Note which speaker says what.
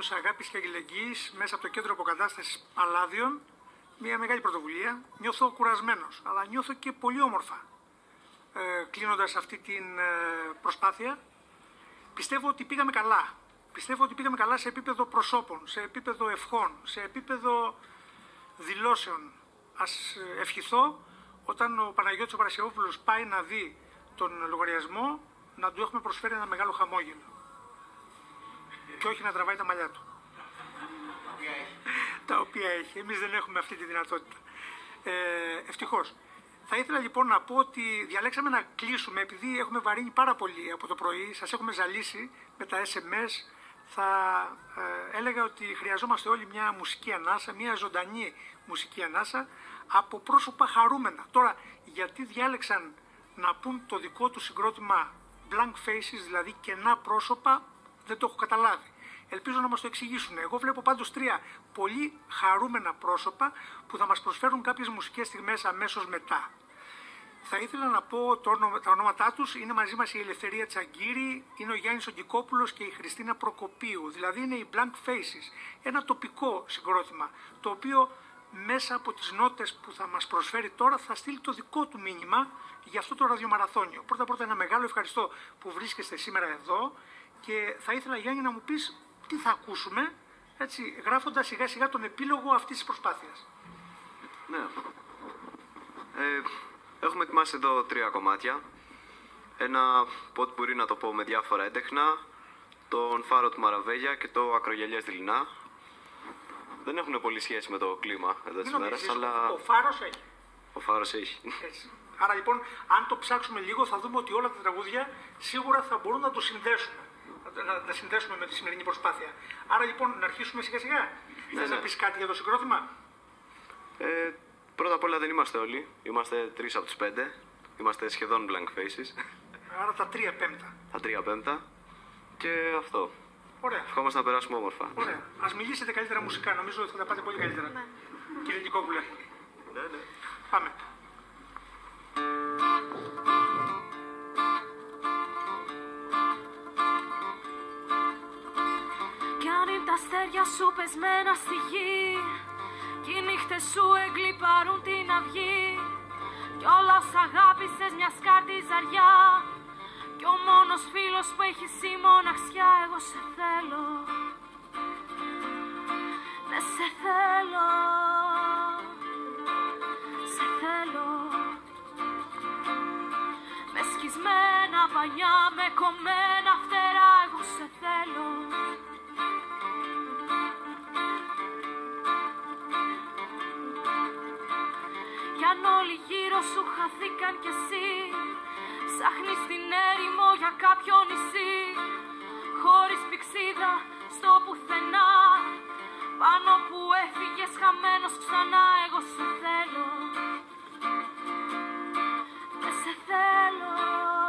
Speaker 1: ένωση αγάπης και αλληλεγγύης μέσα από το κέντρο αποκατάστασης Παλάδιων. Μια μεγάλη πρωτοβουλία. Νιώθω κουρασμένος, αλλά νιώθω και πολύ όμορφα κλείνοντας αυτή την προσπάθεια. Πιστεύω ότι πήγαμε καλά. Πιστεύω ότι πήγαμε καλά σε επίπεδο προσώπων, σε επίπεδο ευχών, σε επίπεδο δηλώσεων. Ας ευχηθώ όταν ο Παναγιώτης ο Παρασιόπουλος πάει να δει τον λογαριασμό να του έχουμε προσφέρει ένα μεγάλο χαμόγελο και όχι να τραβάει τα μαλλιά του. Τα οποία έχει. Εμείς δεν έχουμε αυτή τη δυνατότητα. Ευτυχώς. Θα ήθελα λοιπόν να πω ότι διαλέξαμε να κλείσουμε επειδή έχουμε βαρύνει πάρα πολύ από το πρωί, σας έχουμε ζαλίσει με τα SMS. Θα έλεγα ότι χρειαζόμαστε όλοι μια μουσική ανάσα, μια ζωντανή μουσική ανάσα από πρόσωπα χαρούμενα. Τώρα, γιατί διάλεξαν να πούν το δικό του συγκρότημα blank faces, δηλαδή κενά πρόσωπα, δεν το έχω καταλάβει. Ελπίζω να μας το εξηγήσουν. Εγώ βλέπω πάντως τρία πολύ χαρούμενα πρόσωπα που θα μας προσφέρουν κάποιες μουσικές στιγμές αμέσως μετά. Θα ήθελα να πω τα ονόματά τους. Είναι μαζί μας η Ελευθερία Τσαγκύρη, είναι ο Γιάννης Ογκικόπουλος και η Χριστίνα Προκοπίου. Δηλαδή είναι οι Blank Faces, ένα τοπικό συγκρότημα, το οποίο μέσα από τις νότες που θα μας προσφέρει τώρα θα στείλει το δικό του μήνυμα για αυτό το ραδιομαραθώνιο. Πρώτα ένα μεγάλο ευχαριστώ που βρίσκεστε σήμερα εδώ και θα ήθελα, Γιάννη, να μου πεις τι θα ακούσουμε, έτσι, γράφοντας σιγά σιγά τον επίλογο αυτής της προσπάθειας.
Speaker 2: Ναι. Έχουμε ετοιμάσει εδώ τρία κομμάτια. Ένα ποτπουρί, να το πω, με διάφορα έντεχνα, τον Φάρο του Μαραβέλια και το Ακρογιαλιές Δειλινά. Δεν έχουν πολύ σχέση με το κλίμα εδώ τις μέρες, αλλά...
Speaker 1: Ο Φάρος έχει.
Speaker 2: Ο Φάρος έχει.
Speaker 1: Έτσι. Άρα λοιπόν, αν το ψάξουμε λίγο, θα δούμε ότι όλα τα τραγούδια σίγουρα θα μπορούν να το συνδέσουμε. Να τα συνδέσουμε με τη σημερινή προσπάθεια. Άρα λοιπόν, να αρχίσουμε σιγά σιγά. Θες να πεις κάτι για το συγκρότημα?
Speaker 2: Πρώτα απ' όλα δεν είμαστε όλοι. Είμαστε 3 από τους 5. Είμαστε σχεδόν blank faces.
Speaker 1: Άρα τα 3 πέμπτα.
Speaker 2: Τα 3 πέμπτα. Και αυτό.
Speaker 1: Ωραία.
Speaker 2: Ευχόμαστε να περάσουμε όμορφα.
Speaker 1: Ωραία. Ας μιλήσετε καλύτερα μουσικά. Νομίζω ότι θα τα πάτε πολύ καλύτερα. Ναι. Κύριε Νικόπουλε.
Speaker 2: Ναι.
Speaker 1: Πάμε.
Speaker 3: Κι αν είναι τα αστέρια σου πεσμένα στη γη, κι οι νύχτες σου εγκλιπαρούν την αυγή, κι όλα σ' αγάπησες μια σκάρτη ζαριά, κι ο μόνος φίλος που έχεις η μοναξιά. Εγώ σε θέλω, ναι σε θέλω, σε θέλω. Με σκισμένα πανιά, με κομμένα φτερά, εγώ σε θέλω. Κι αν όλοι γύρω σου χαθήκαν κι εσύ, ψάχνεις την έρημο για κάποιο νησί, χωρίς πηξίδα στο πουθενά, πάνω που έφυγες χαμένος ξανά. Εγώ σε θέλω, δεν σε θέλω.